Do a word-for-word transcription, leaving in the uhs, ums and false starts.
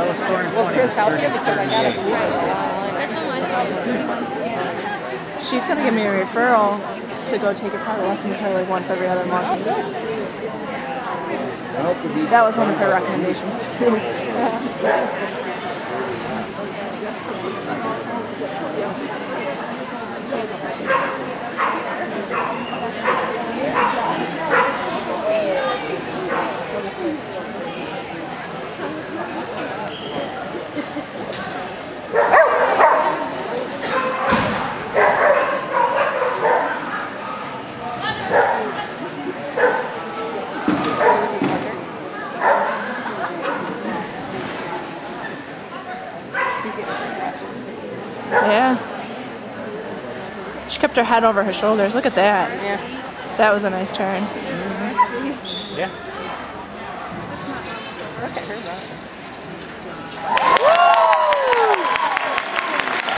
I was scoring twenty. Will Chris help you? Because I gotta believe it. She's gonna give me a referral to go take a private lesson with her like once every other month. That was one of her recommendations too. Yeah. She kept her head over her shoulders. Look at that. Yeah. That was a nice turn. Mm-hmm. Yeah.